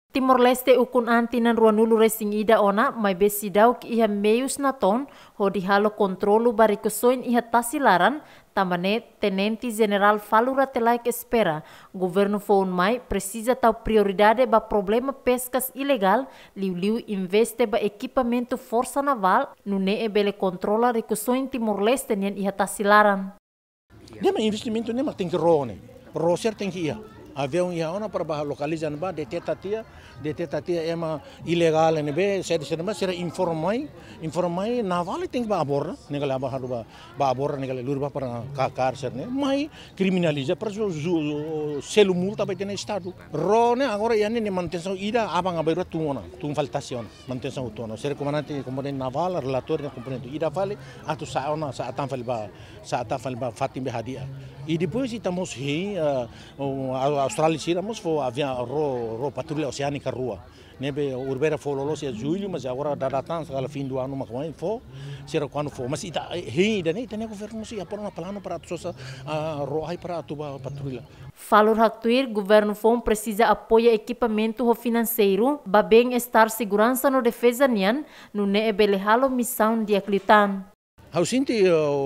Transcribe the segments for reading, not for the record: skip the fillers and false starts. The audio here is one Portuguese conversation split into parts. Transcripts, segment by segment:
Timor-Leste ukun anti nan ruanulu racing ida ona mai besidau ki iha meius na ton ho dihalo kontrolu barikusoin iha tasilaran tamane tenente general falura telaik espera governo foun mai precisa tau prioridade ba problema pescas ilegal liu investe ba equipamento força naval no ne bele controla rikusoin Timor-Leste nian iha tasilaran. Nema investimento nema tem que rone. Roser tem que ir. Avião ia ona para localizar ba deteta tia é uma ilegal ne be sede mas será informai naval tem que ba aborda negala ba aborda negala lurba para kakar serne mai criminaliza para selo multa vai ter no estado rone agora ia ne manutenção ida abang abeira tu faltação manutenção autona ser comandante naval relator na componente ida vale atu saona sa atan fali ba fatim hadia e depois estamos Austrália siramos foi avião ro patrulha oceânica rua nebe urbera fololos é julho mas agora datang segala fim do ano macam foi será quando for mas ita ainda nem tem governo se apor na plano para tosa roai para tuba patrulha. Falur haktuir governo fom precisa apoia equipamento financeiro ba bem estar segurança no defesa nian no ne belehalo missão de aclitan. Hau sinti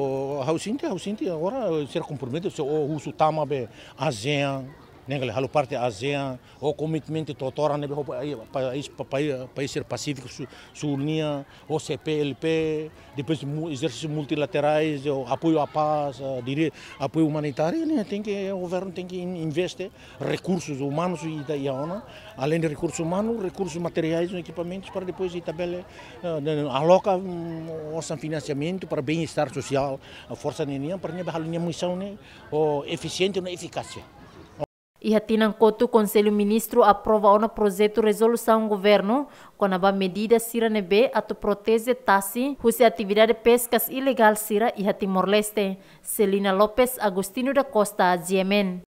agora ser comprometido o uso tama be ASEAN negale halo parte ASEAN o commitment totora nebe país pacífico sulnia o CPLP depois exercícios multilaterais o apoio à paz apoio humanitário né tem que o governo tem que investir recursos humanos e daí além de recursos humanos recursos materiais e equipamentos para depois tabela aloca orçamento financiamento para bem-estar social a força nenhuma para nebe halo missão né o eficiente e eficácia. Iha tinang kotu Conselho Ministro aprova ona projeto resolução governo com a medida sira nebe atau protege tasi husi atividade pescas ilegal sira iha Timor-Leste. Celina Lopes, Agostino da Costa, GMN.